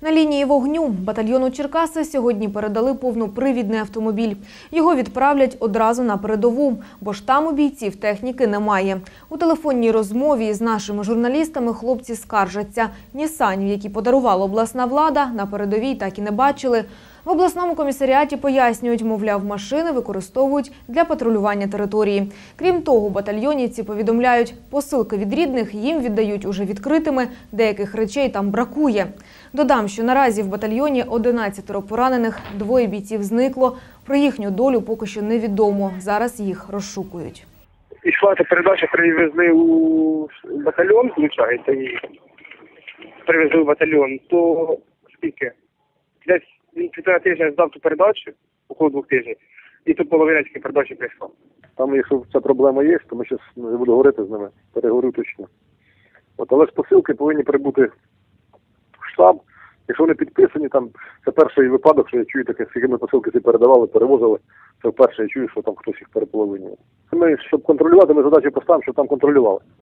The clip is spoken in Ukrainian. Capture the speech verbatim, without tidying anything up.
На лінії вогню батальйону Черкаси сьогодні передали повнопривідний автомобіль. Його відправлять одразу на передову, бо ж там у бійців техніки немає. У телефонній розмові з нашими журналістами хлопці скаржаться. Нісанів, які подарувала обласна влада, на передовій так і не бачили. В обласному комісаріаті пояснюють, мовляв, машини використовують для патрулювання території. Крім того, батальйонівці повідомляють, посилки від рідних їм віддають уже відкритими, деяких речей там бракує. Додам, що наразі в батальйоні одинадцятеро поранених, двоє бійців зникло. Про їхню долю поки що невідомо. Зараз їх розшукують. Пішла ця передача, привезли у батальйон, виходить, і привезли в батальйон, то скільки? Десь він півтора тижня здав ту передачу, около двох тижнів, і тут половина тільки передачі прийшла. Там, якщо ця проблема є, то ми зараз не буду говорити з ними, переговорю точно. От, але ж посилки повинні прибути в штаб. Якщо вони підписані, там це перший випадок, що я чую таке, скільки ми посилки ці передавали, перевозили, це вперше я чую, що там хтось їх переполовинює. Ми, щоб контролювати, ми задачу поставимо, щоб там контролювали.